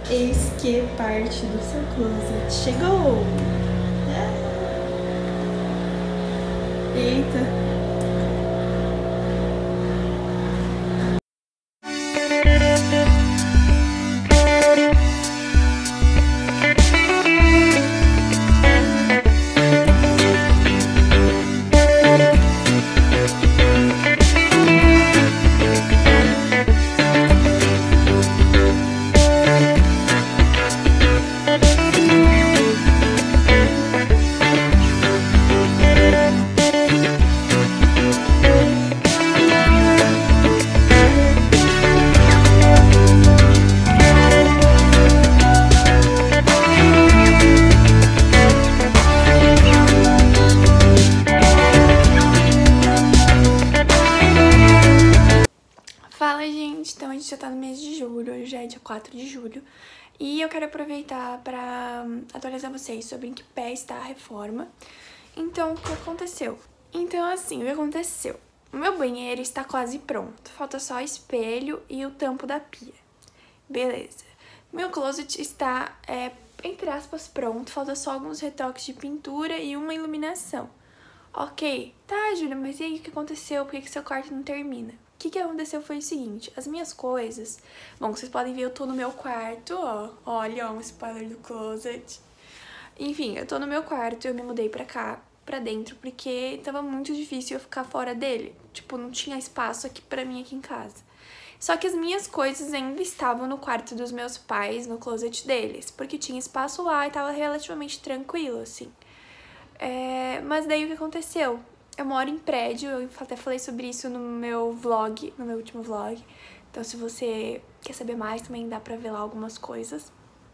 Eis que parte do seu closet chegou. Eita. Fala, gente! Então a gente já tá no mês de julho, hoje já é dia 4 de julho. E eu quero aproveitar pra atualizar vocês sobre em que pé está a reforma. Então, o que aconteceu? Então, assim, o que aconteceu? O meu banheiro está quase pronto, falta só o espelho e o tampo da pia. Beleza. Meu closet está, entre aspas, pronto, falta só alguns retoques de pintura e uma iluminação. Ok, tá, Júlia, mas e aí o que aconteceu? Por que seu quarto não termina? O que aconteceu foi o seguinte, as minhas coisas... Bom, vocês podem ver, eu tô no meu quarto, ó. Olha, ó, um spoiler do closet. Enfim, eu tô no meu quarto, eu me mudei pra cá, pra dentro, porque tava muito difícil eu ficar fora dele. Tipo, não tinha espaço aqui pra mim aqui em casa. Só que as minhas coisas ainda estavam no quarto dos meus pais, no closet deles, porque tinha espaço lá e tava relativamente tranquilo, assim. Mas daí o que aconteceu? Eu moro em prédio, eu até falei sobre isso no meu vlog, no meu último vlog. Então se você quer saber mais, também dá pra ver lá algumas coisas.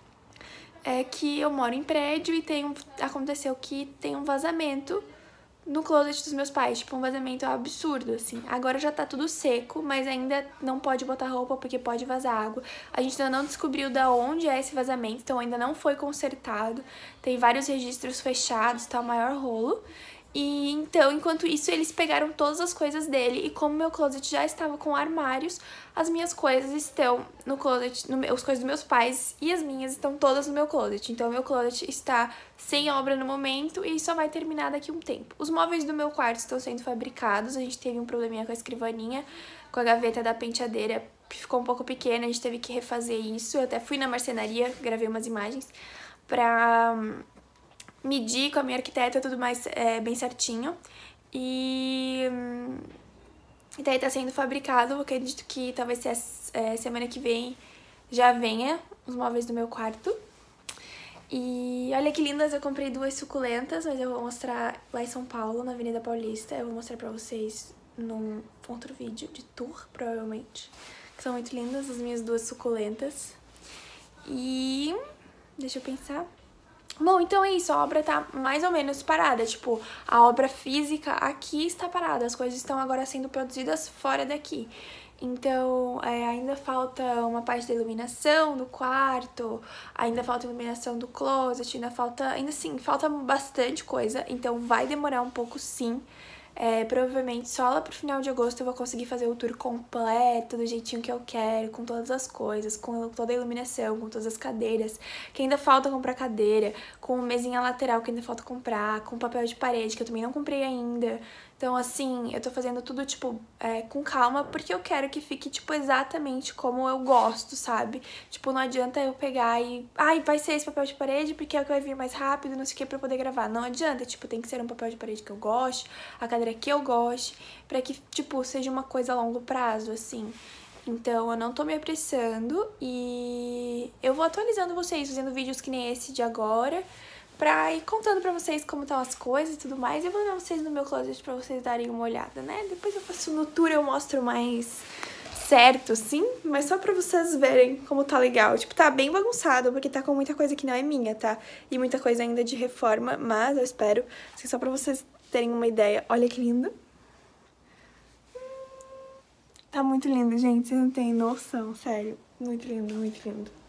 É que eu moro em prédio e aconteceu que tem um vazamento no closet dos meus pais, tipo um vazamento absurdo, assim. Agora já tá tudo seco, mas ainda não pode botar roupa porque pode vazar água. A gente ainda não descobriu da onde é esse vazamento, então ainda não foi consertado. Tem vários registros fechados, tá o maior rolo. E então, enquanto isso, eles pegaram todas as coisas dele e como meu closet já estava com armários, as minhas coisas estão no closet, as coisas dos meus pais e as minhas estão todas no meu closet. Então, meu closet está sem obra no momento e só vai terminar daqui a um tempo. Os móveis do meu quarto estão sendo fabricados, a gente teve um probleminha com a escrivaninha, com a gaveta da penteadeira, que ficou um pouco pequena, a gente teve que refazer isso. Eu até fui na marcenaria, gravei umas imagens pra medir com a minha arquiteta tudo mais bem certinho. E daí tá sendo fabricado, eu acredito que talvez semana que vem já venha os móveis do meu quarto. E olha que lindas, eu comprei duas suculentas, mas eu vou mostrar lá em São Paulo, na Avenida Paulista. Eu vou mostrar pra vocês num outro vídeo de tour, provavelmente. Que são muito lindas as minhas duas suculentas. E deixa eu pensar. Bom, então é isso, a obra tá mais ou menos parada, tipo, a obra física aqui está parada, as coisas estão agora sendo produzidas fora daqui. Então, ainda falta uma parte da iluminação do quarto, ainda falta iluminação do closet, ainda assim, falta bastante coisa, então vai demorar um pouco sim. Provavelmente só lá pro final de agosto eu vou conseguir fazer o tour completo, do jeitinho que eu quero, com todas as coisas, com toda a iluminação, com todas as cadeiras, que ainda falta comprar cadeira, com mesinha lateral que ainda falta comprar, com papel de parede que eu também não comprei ainda. Então, assim, eu tô fazendo tudo, tipo, com calma, porque eu quero que fique, tipo, exatamente como eu gosto, sabe? Tipo, não adianta eu pegar e... Ai, vai ser esse papel de parede porque é o que vai vir mais rápido, não sei o que, pra eu poder gravar. Não adianta, tipo, tem que ser um papel de parede que eu goste, a cadeira que eu goste, pra que, tipo, seja uma coisa a longo prazo, assim. Então, eu não tô me apressando e eu vou atualizando vocês, fazendo vídeos que nem esse de agora, pra ir contando pra vocês como estão as coisas e tudo mais. Eu vou levar vocês no meu closet pra vocês darem uma olhada, né? Depois eu faço no tour, eu mostro mais certo, sim, mas só pra vocês verem como tá legal. Tipo, tá bem bagunçado, porque tá com muita coisa que não é minha, tá? E muita coisa ainda de reforma, mas eu espero, assim, só pra vocês terem uma ideia. Olha que lindo. Tá muito lindo, gente, vocês não têm noção, sério. Muito lindo, muito lindo.